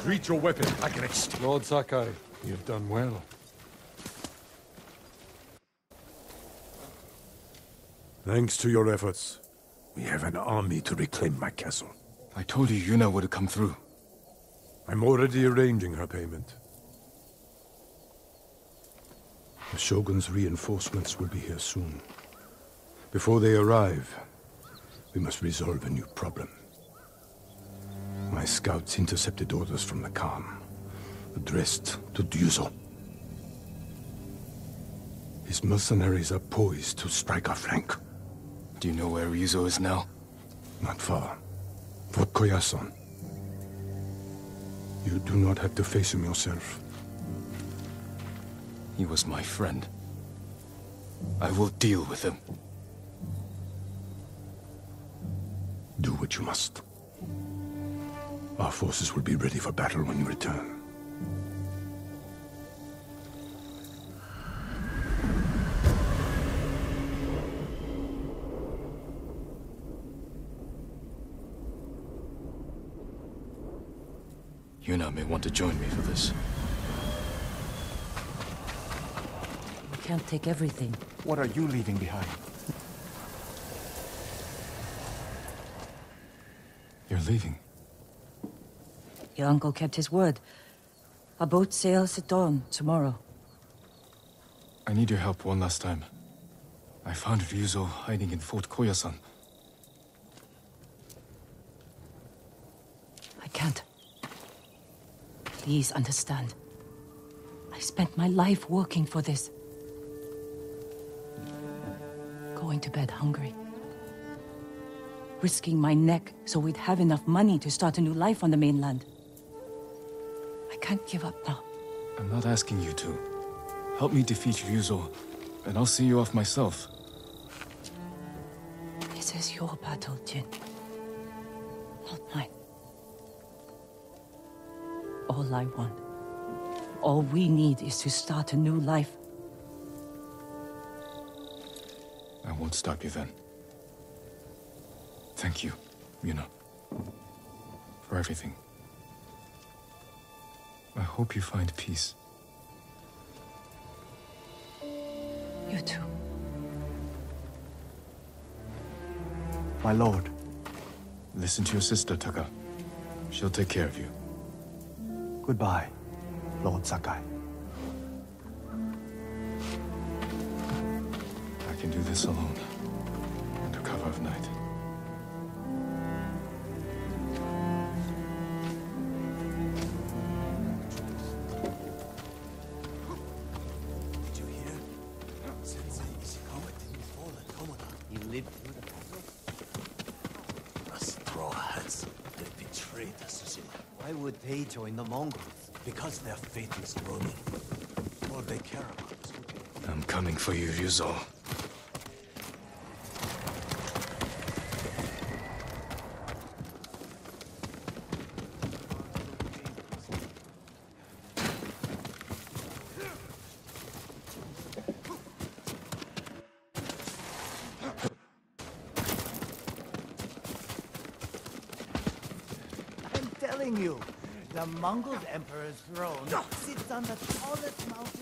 Retreat your weapon, Agonist. Lord Sakai, you have done well. Thanks to your efforts, we have an army to reclaim my castle. I told you Yuna would come through. I'm already arranging her payment. The Shogun's reinforcements will be here soon. Before they arrive, we must resolve a new problem. My scouts intercepted orders from the Khan, addressed to Ryuzo. His mercenaries are poised to strike our flank. Do you know where Ryuzo is now? Not far. Fort Koyasan. You do not have to face him yourself. He was my friend. I will deal with him. Do what you must. Our forces will be ready for battle when you return. Yuna may want to join me for this. We can't take everything. What are you leaving behind? You're leaving? Your uncle kept his word. Our boat sails at dawn tomorrow. I need your help one last time. I found Ryuzo hiding in Fort Koyasan. I can't. Please understand. I spent my life working for this. Going to bed hungry. Risking my neck so we'd have enough money to start a new life on the mainland. I can't give up now. I'm not asking you to. Help me defeat Ryuzo, and I'll see you off myself. This is your battle, Jin. Not mine. All I want, all we need is to start a new life. I won't stop you then. Thank you, Yuna, for everything. I hope you find peace. You too. My lord. Listen to your sister, Taka. She'll take care of you. Goodbye, Lord Sakai. I can do this alone, under cover of night. Did you hear? Sensei Ishikawa didn't fall at Tomoda. He lived through the battle? The Straw Hats. They betrayed Tsushima. Why would they join the Mongols? Because their fate is Ronin. All they care about is what I'm coming for you, Ryuzo. I'm telling you, the Mongol Emperor's throne sits on the tallest mountain.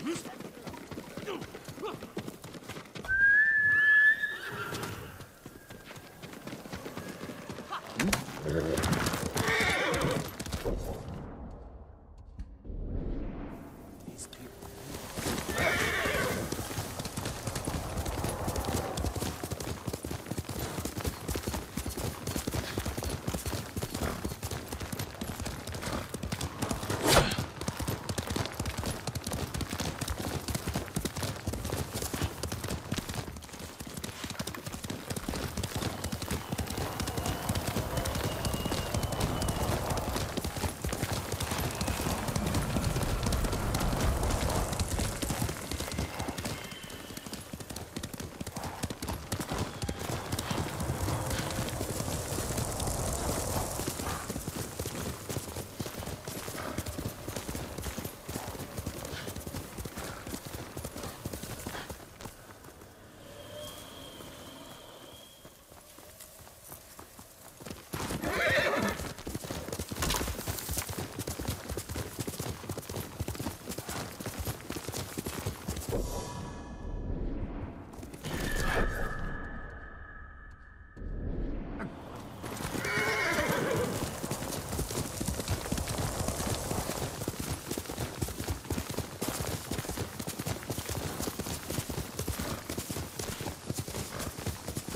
These people.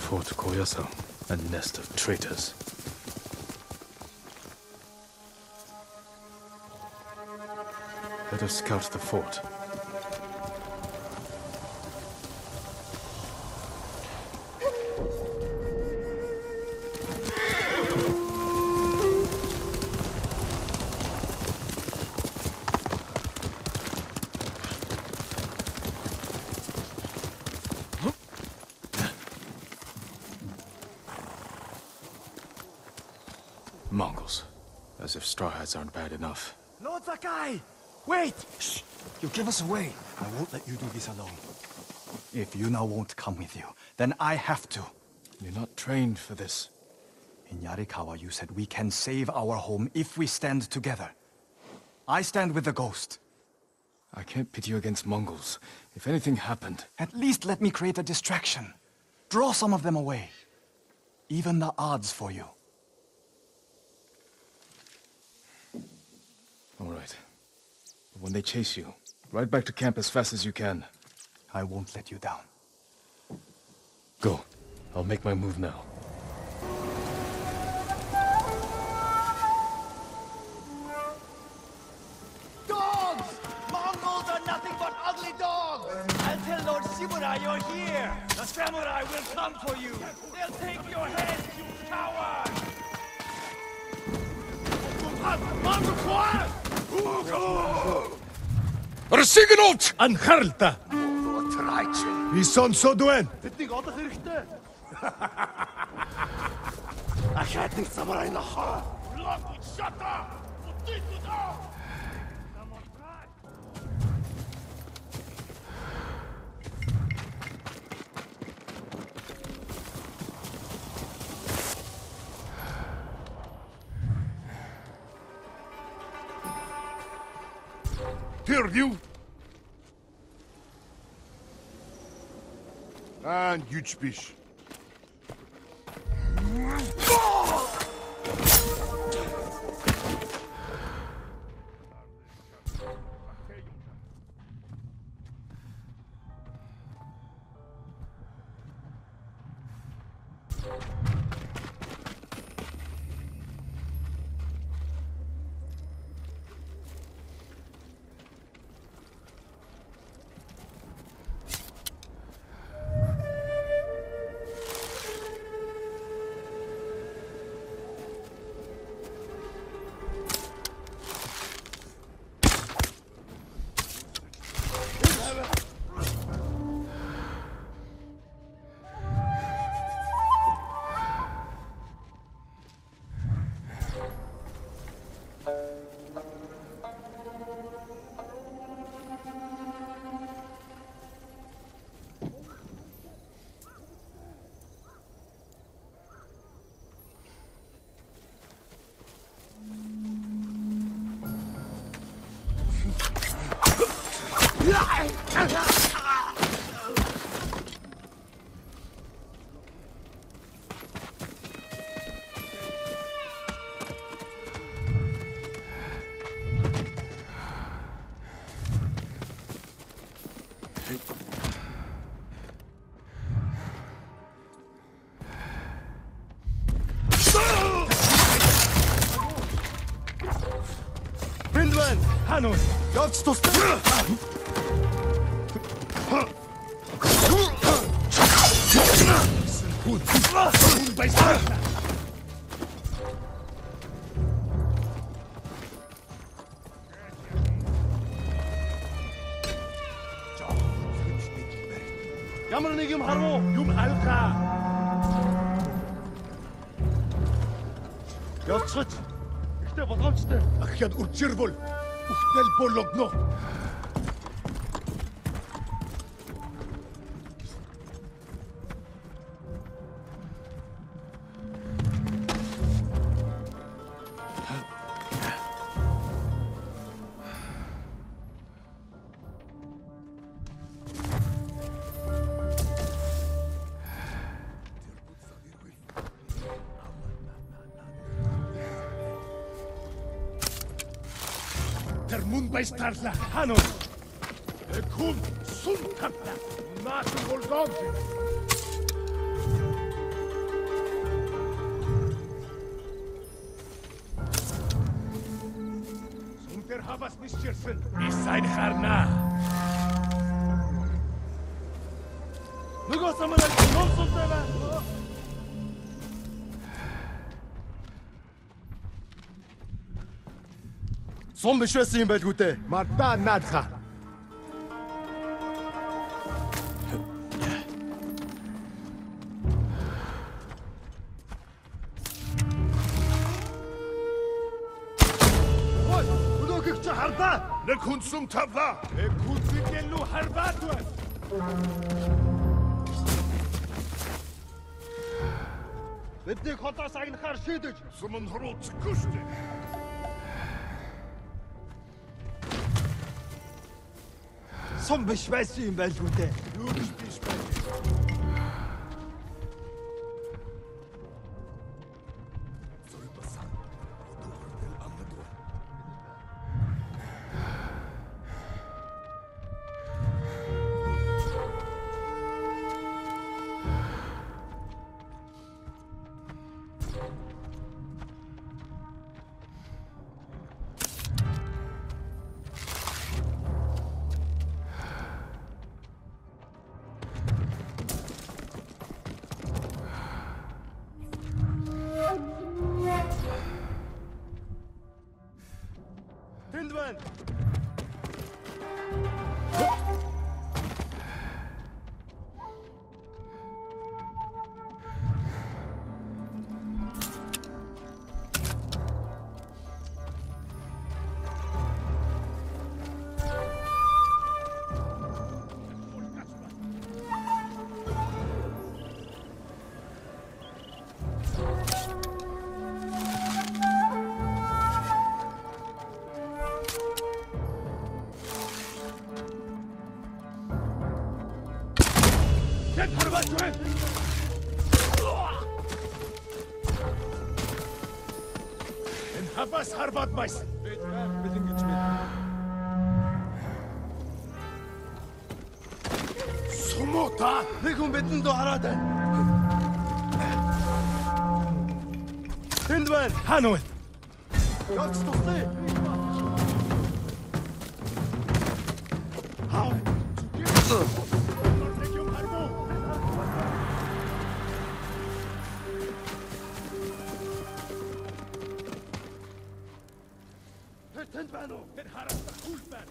Fort Koyasa, a nest of traitors. Let us scout the fort. Mongols. As if straw hats aren't bad enough. Lord Sakai! Wait! Shh! You give us away. I won't let you do this alone. If Yuna won't come with you, then I have to. You're not trained for this. In Yarikawa, you said we can save our home if we stand together. I stand with the ghost. I can't pit you against Mongols. If anything happened... At least let me create a distraction. Draw some of them away. Even the odds for you. All right. But when they chase you, ride back to camp as fast as you can. I won't let you down. Go. I'll make my move now. Dogs! Mongols are nothing but ugly dogs! I'll tell Lord Shimura you're here! The samurai will come for you! They'll take your head, you coward! Rasignot! Anharlta! Treichen. Vi сонсодвэн. Тэднийг олох хэрэгтэй. Ахаад нэг самурай нохоо. Шата! Hear you? And Yüchbish. Bindwen! Hanus! Явж тустай! Ямар нэг юм харав уу? Юм алгаа. Явцгач. Ихтэй болгоомжтой. Ахяд үржирбол. Ухтэл болгоно. Termun baistarla. Hanus! Ekun sun kapla. Nasu volgompi. pişirsin. İsayn harna. Nugo samana nomsun tebe. Son بشوسين بجوته مرتا نادخه نكون سم تبلا كنت بيجلو حرباتون. بدي خطا سعين خارشيدج سمن هروت كشتي Son beşmezsiyim ben Jute. Tindwen! Habas harbat mais. Sumota! Ligum betin do haraden. Tindwen! Hanoi. Ganz tosti! How? Tindwenu! Den harasta kulpen.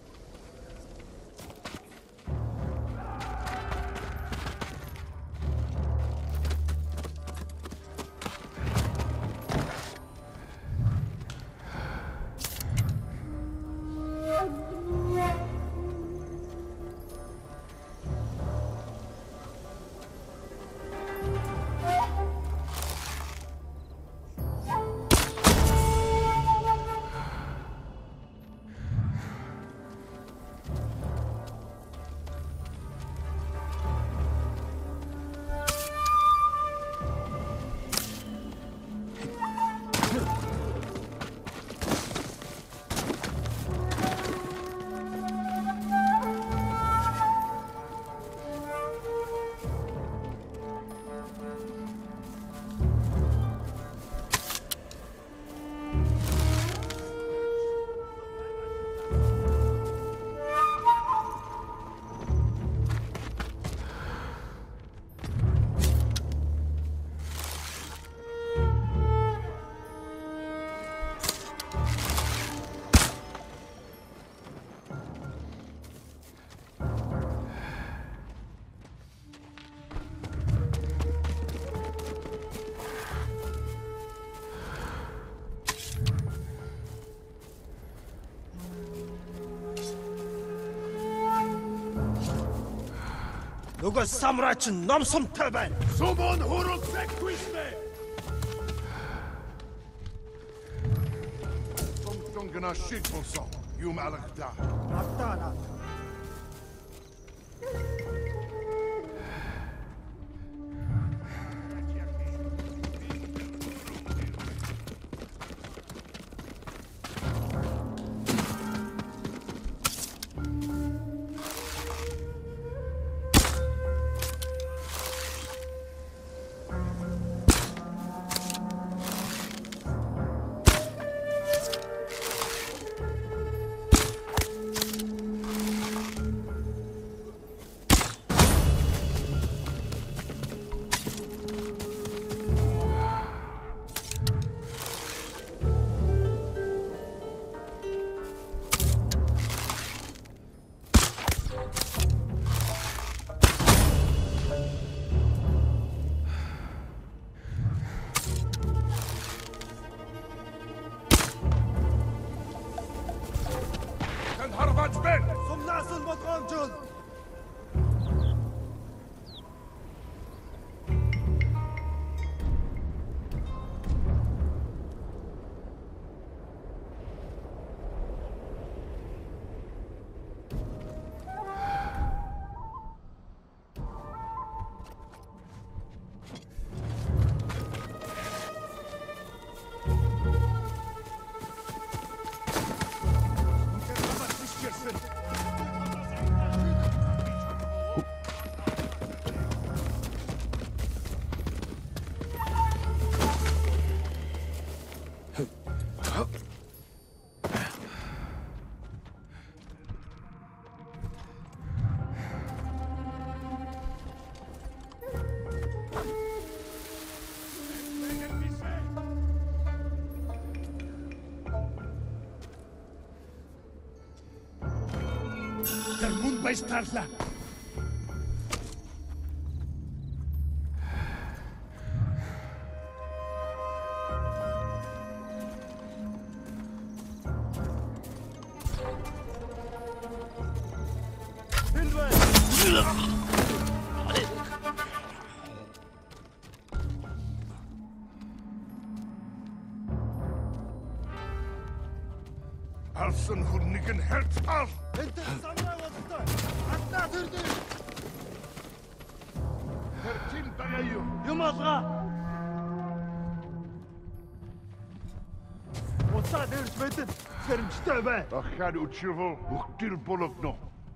Nugo samraçın nomsum teben. Sumon hurut sekviste! Somtungana shit monson, yum alakda. Hatta isterler. Alsın hurnigen helt al. Inte samla åtta. Akta turdu. Tertil dayayım. Yumazga. Åtta ders vetin. Sermçte be. Akhar uçuvu. Uktil bolokno.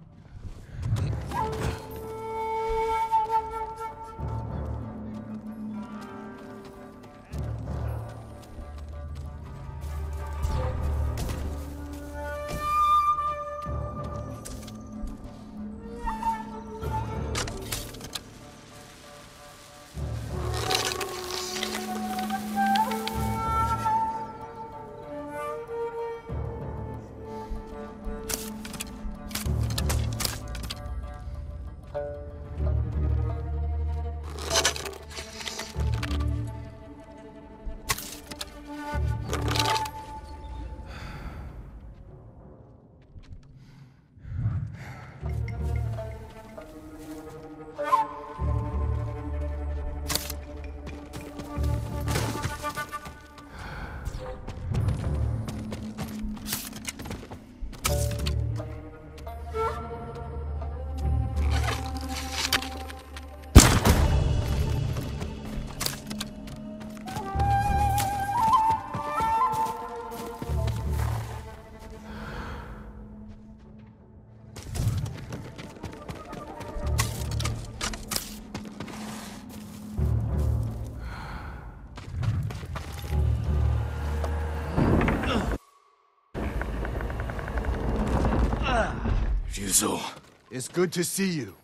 Ryuzo. It's good to see you.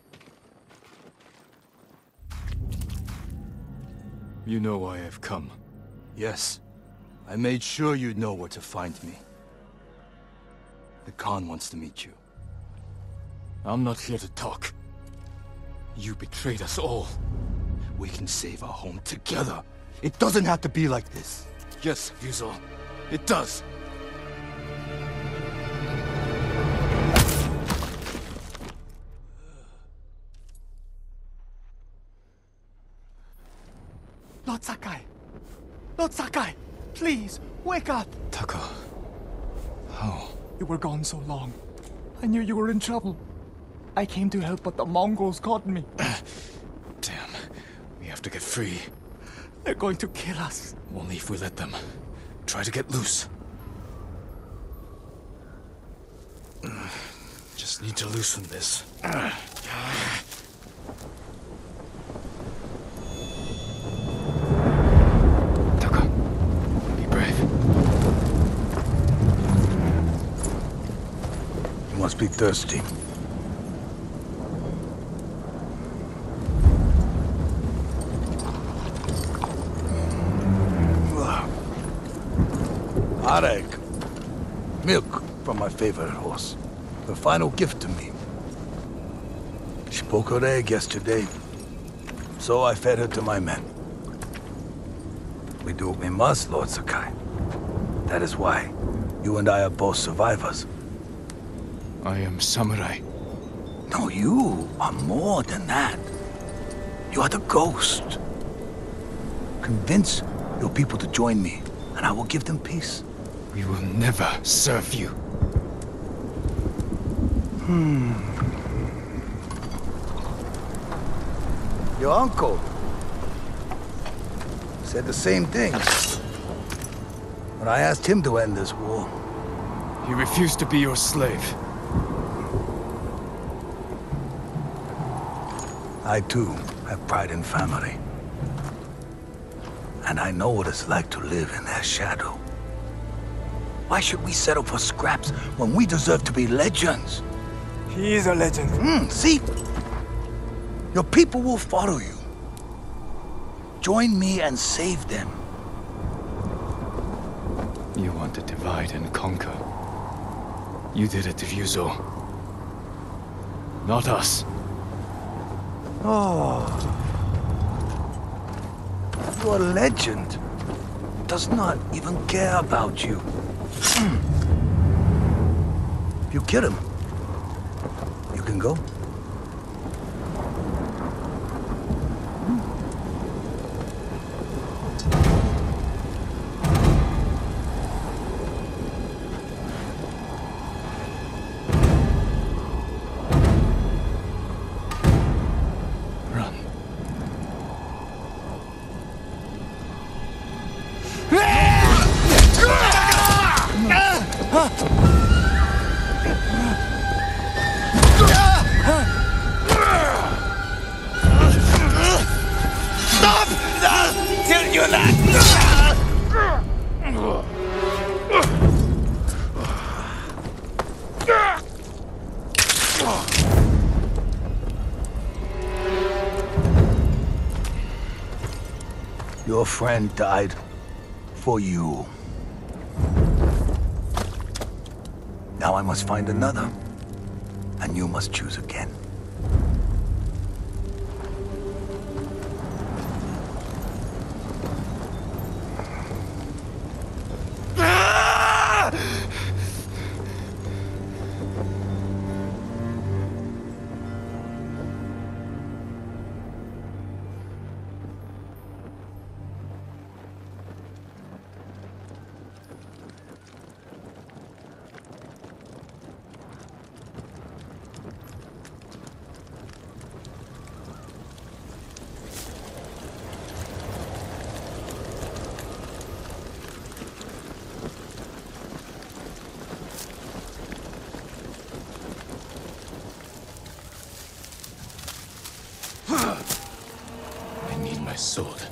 You know why I've come. Yes. I made sure you'd know where to find me. The Khan wants to meet you. I'm not here to talk. You betrayed us all. We can save our home together. It doesn't have to be like this. Yes, Ryuzo. It does. Lord Sakai! Lord Sakai! Please, wake up! Taka. How? You were gone so long. I knew you were in trouble. I came to help, but the Mongols caught me. Damn. We have to get free. They're going to kill us. Only if we let them. Try to get loose. Just need to loosen this. Taka, be brave. You must be thirsty. Arek. Milk from my favorite horse. The final gift to me. She broke her egg yesterday, so I fed her to my men. We do what we must, Lord Sakai. That is why you and I are both survivors. I am samurai. No, you are more than that. You are the ghost. Convince your people to join me, and I will give them peace. We will never serve you. Your uncle said the same thing when I asked him to end this war. He refused to be your slave. I too have pride in family. And I know what it's like to live in their shadow. Why should we settle for scraps when we deserve to be legends? He is a legend. See? Your people will follow you. Join me and save them. You want to divide and conquer. You did it to Ryuzo. Not us. Oh. Your legend does not even care about you. If you kill him, you can go. Your friend died for you. Now I must find another, and you must choose again. I need my sword.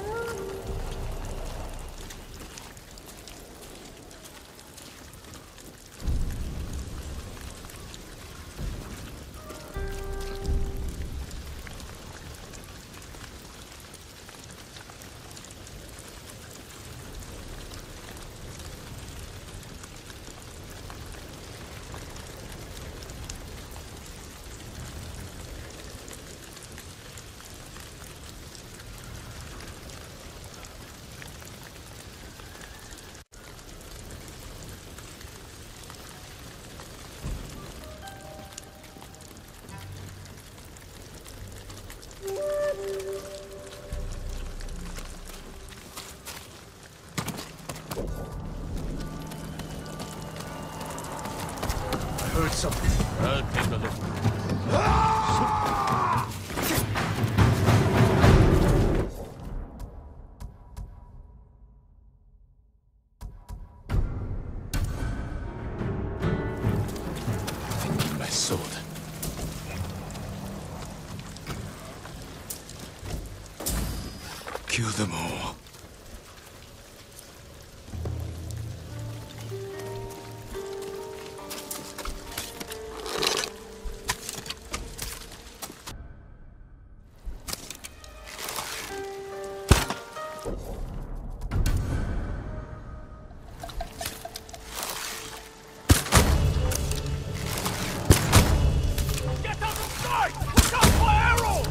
Heard something. I'll take a look. I need my sword. Kill them all. Get out of sight! Look out for arrows!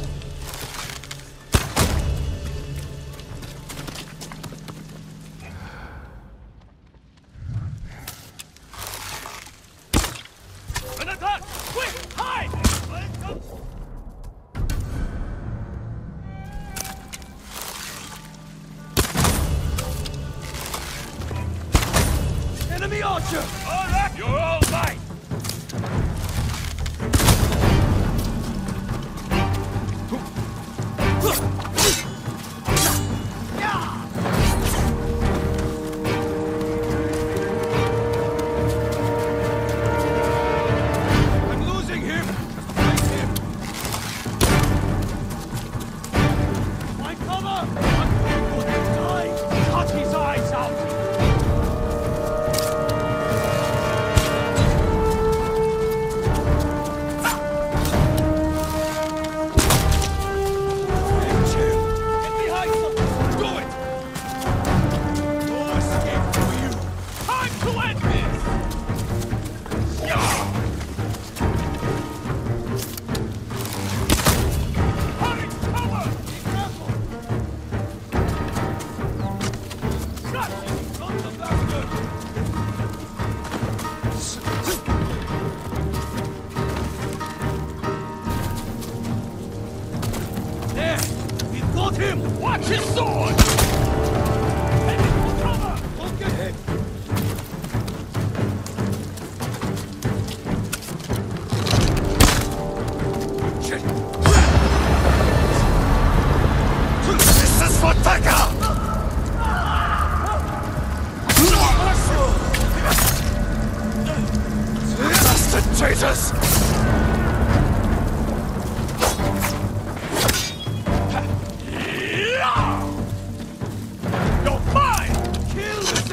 An attack! Quick! Hide! Enemy archer! All right! You're all mine! I'm losing him! Find him! Find cover! I'm going to die! Cut his eyes out!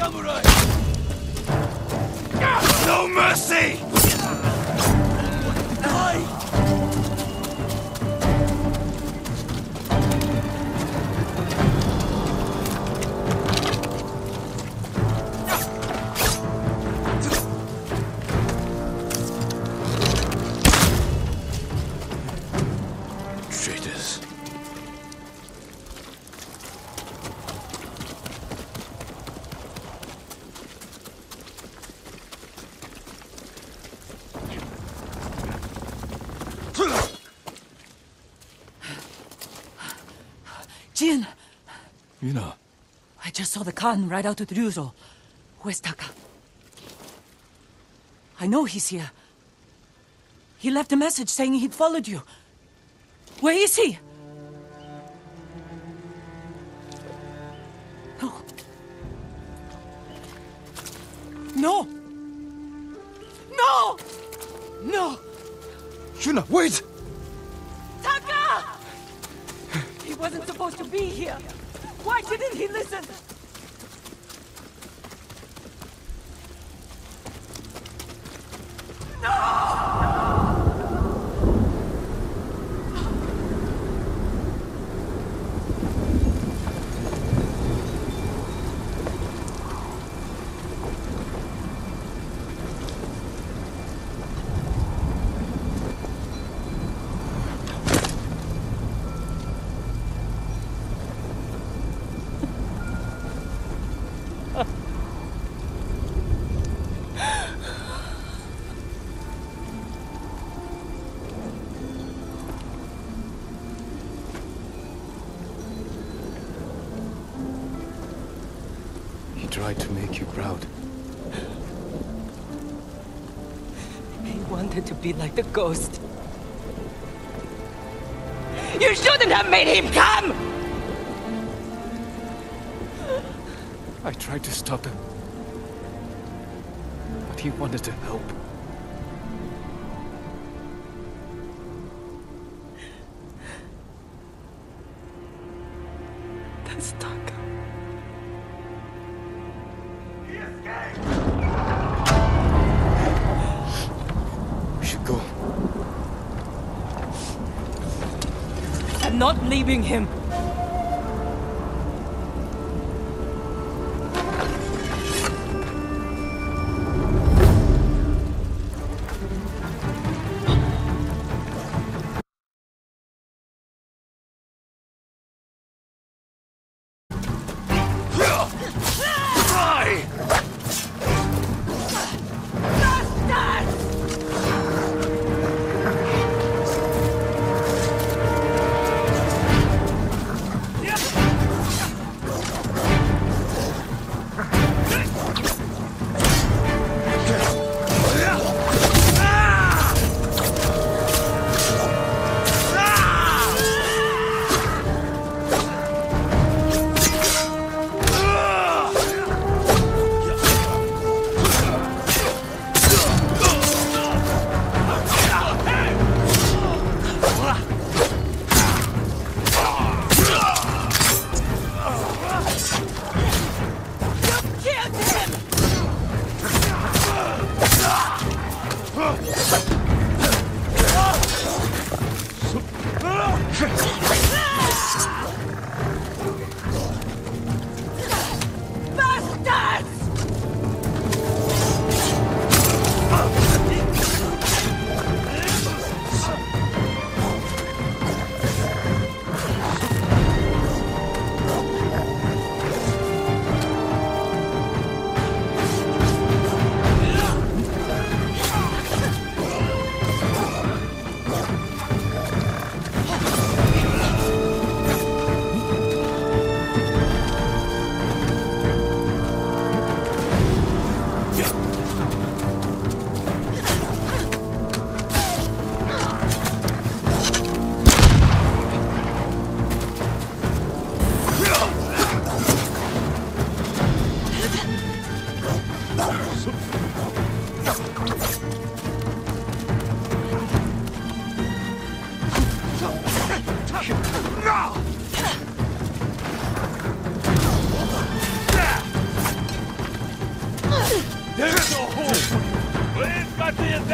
samurai! No mercy! Traitors. Jin! Yuna. I just saw the Khan ride out with Ryuzo. Where's Taka? I know he's here. He left a message saying he'd followed you. Where is he? No. No! No! No! Yuna, wait! Taka! He wasn't supposed to be here. Why didn't he listen? He tried to make you proud. He wanted to be like the ghost. You shouldn't have made him come! I tried to stop him. But he wanted to help. That's Taka. We should go. I'm not leaving him.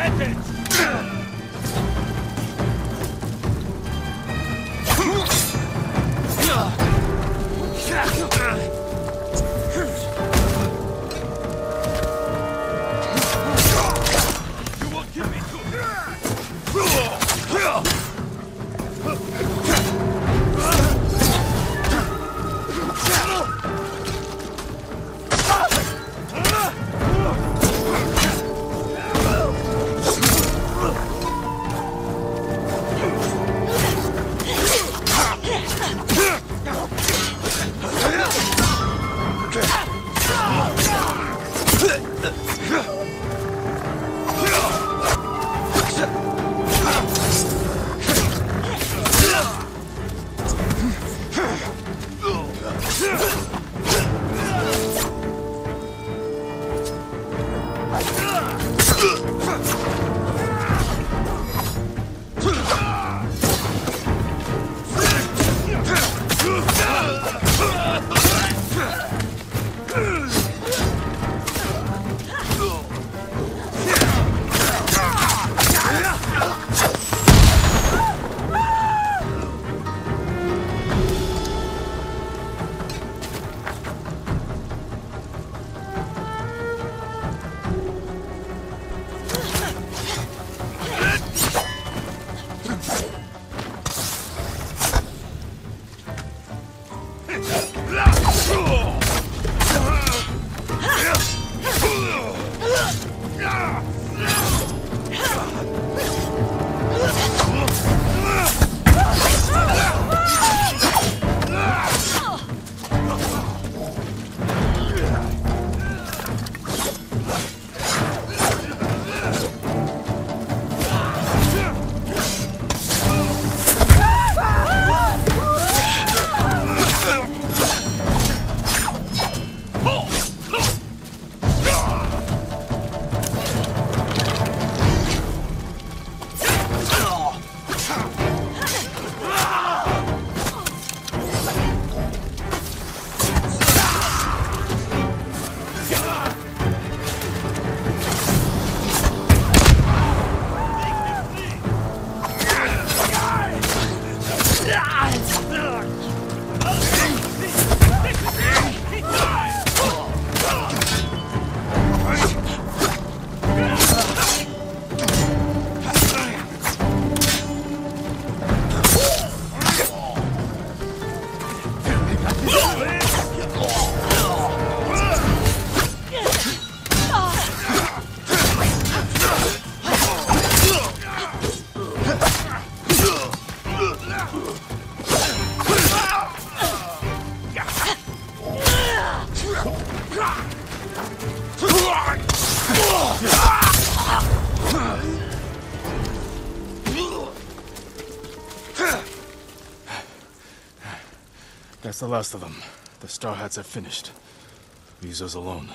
That's the last of them. The Star Hats are finished. Ryuzo's alone.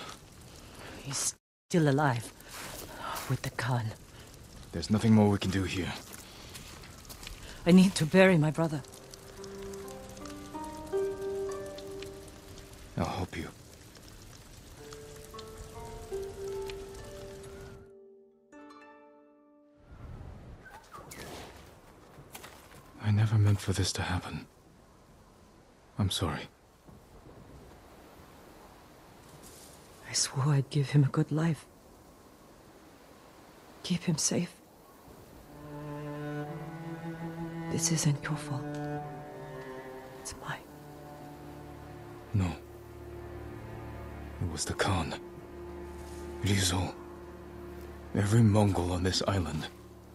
He's still alive. With the Khan. There's nothing more we can do here. I need to bury my brother. I'll help you. I never meant for this to happen. I'm sorry. I swore I'd give him a good life. Keep him safe. This isn't your fault. It's mine. No. It was the Khan. Ryuzo. Every Mongol on this island.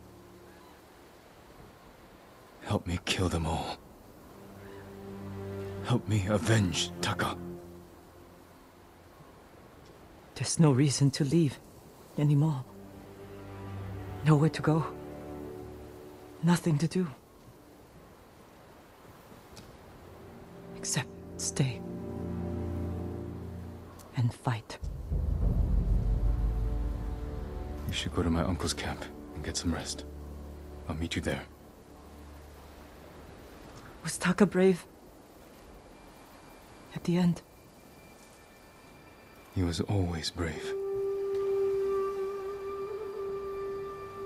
Help me kill them all. Help me avenge Taka. There's no reason to leave anymore. Nowhere to go. Nothing to do. Except stay. And fight. You should go to my uncle's camp and get some rest. I'll meet you there. Was Taka brave? At the end? He was always brave.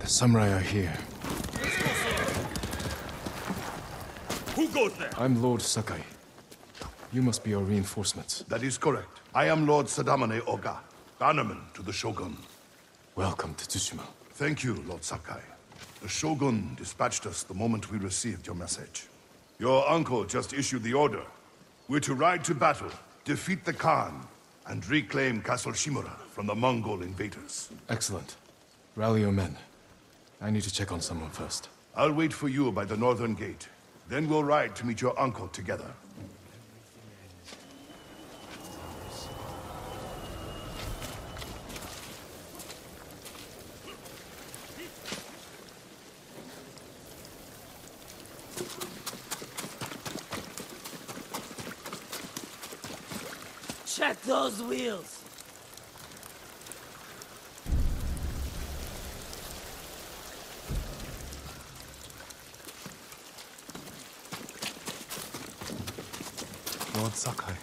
The samurai are here. Who goes there? I'm Lord Sakai. You must be our reinforcements. That is correct. I am Lord Sadamane Oga, bannerman to the Shogun. Welcome to Tsushima. Thank you, Lord Sakai. The Shogun dispatched us the moment we received your message. Your uncle just issued the order. We're to ride to battle, defeat the Khan, and reclaim Castle Shimura from the Mongol invaders. Excellent. Rally your men. I need to check on someone first. I'll wait for you by the northern gate. Then we'll ride to meet your uncle together. Check those wheels! Lord Sakai.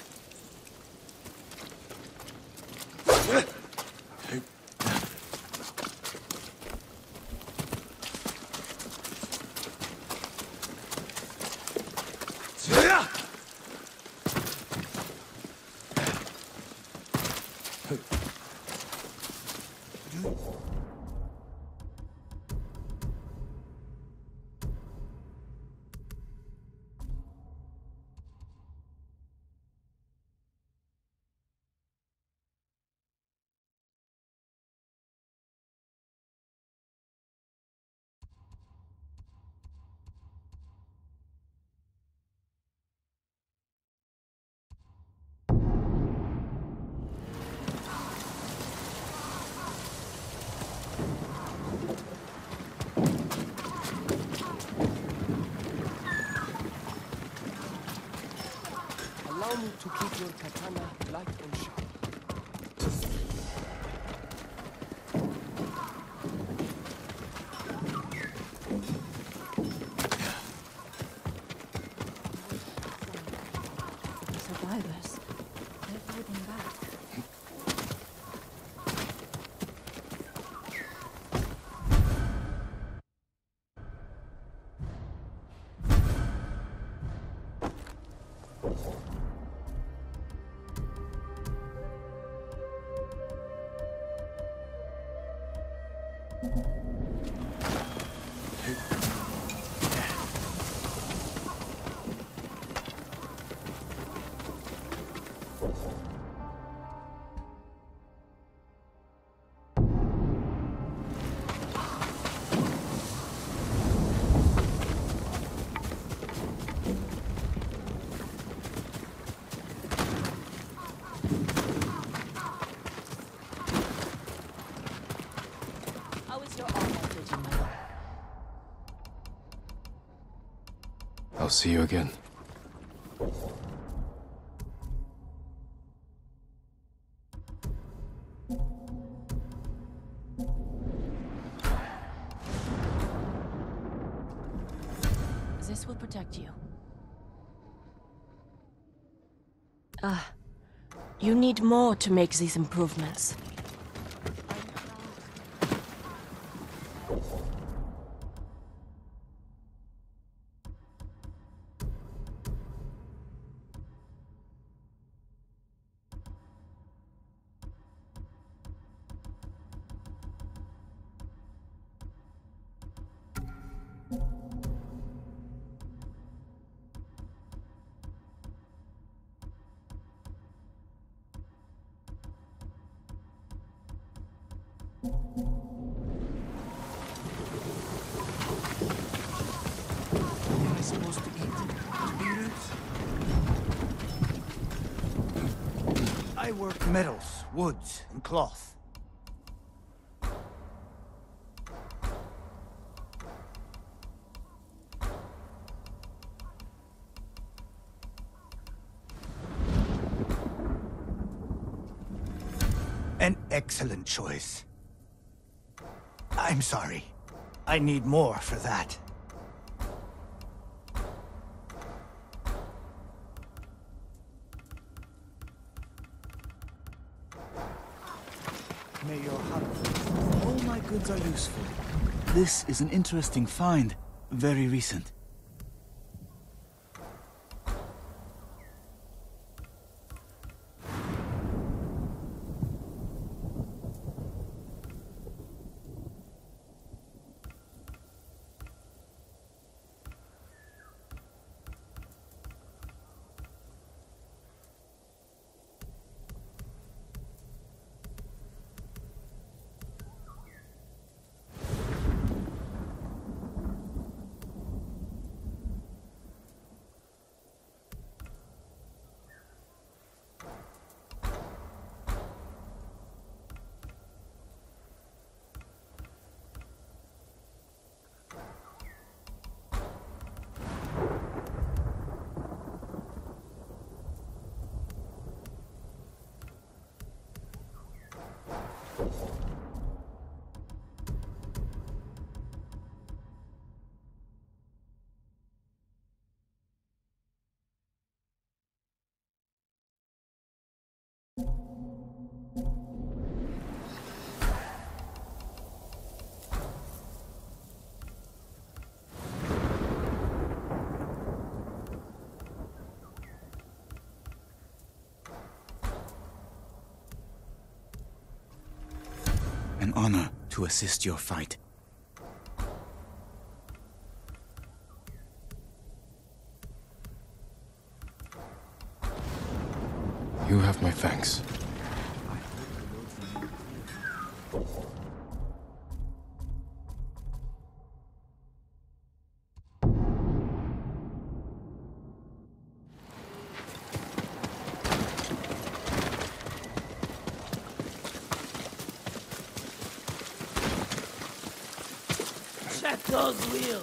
Allow me to keep your katana light and sharp. The survivors. They're fighting back. I'll see you again. This will protect you. You need more to make these improvements. What am I supposed to eat? Spirits? I work metals, woods, and cloth. An excellent choice. I'm sorry. I need more for that. May your heart... Oh my goods are useful. This is an interesting find. Very recent. An honor to assist your fight. You have my thanks. Check those wheels!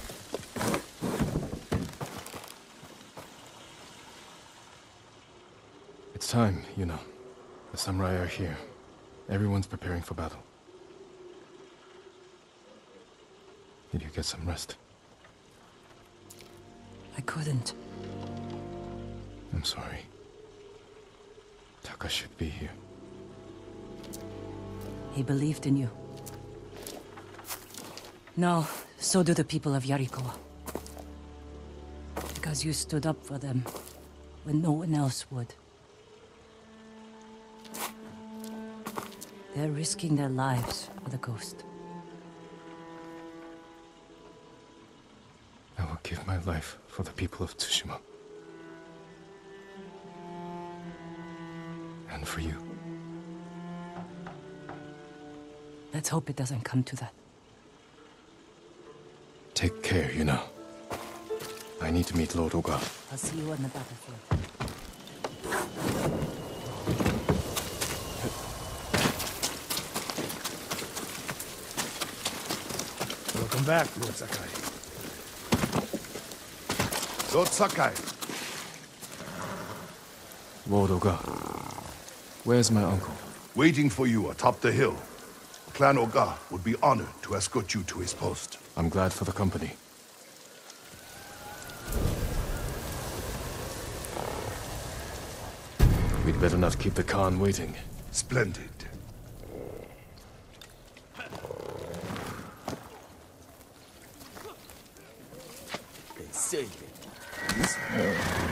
It's time, you know. The samurai are here. Everyone's preparing for battle. Did you get some rest? I couldn't. I'm sorry. Taka should be here. He believed in you. No, so do the people of Yarikawa. Because you stood up for them when no one else would. They're risking their lives for the coast. I will give my life for the people of Tsushima. And for you. Let's hope it doesn't come to that. Take care, you know. I need to meet Lord Oga. I'll see you on the battlefield. Welcome back, Lord Sakai. Lord Sakai. Lord Oga. Where's my uncle? Waiting for you atop the hill. Clan Oga would be honored to escort you to his post. I'm glad for the company. We'd better not keep the Khan waiting. Splendid. They say that this